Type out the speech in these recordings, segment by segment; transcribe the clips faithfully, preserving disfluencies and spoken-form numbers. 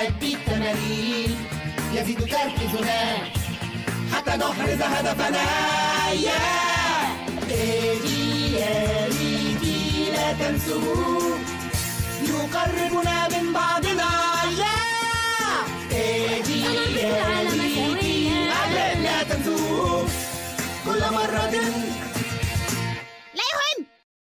نؤدي التمارين يزيد تركيزنا حتى نحرز هدفنا. يا إيدي يا إيدي لا تنسوا يقربنا من بعضنا. يا إيدي يا إيدي لا تنسوا كل مرة. لا يهم.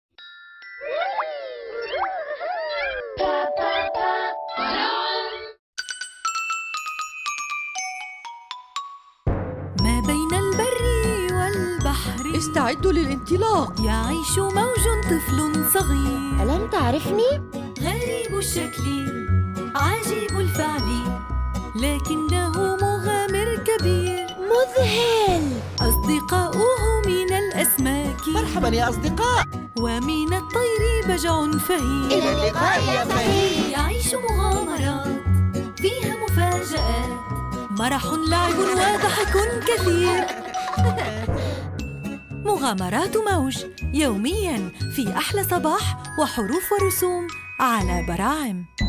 ما بين البر والبحر استعدوا للانطلاق. يعيش موج طفل صغير. ألم تعرفني؟ غريب الشكل عجيب الفعل لكنه مغامر كبير مذهل. أصدقاؤه من الأسماك مرحبا يا أصدقاء. ومن الطير بجع فهيم. إلى اللقاء يا فهيم. يعيش مغامرات فيها مفاجآت مرح لعب وضحك كثير. مغامرات موج يومياً في أحلى صباح وحروف ورسوم على براعم.